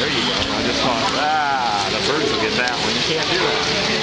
there you go. I just thought, the birds will get that one. You can't do that.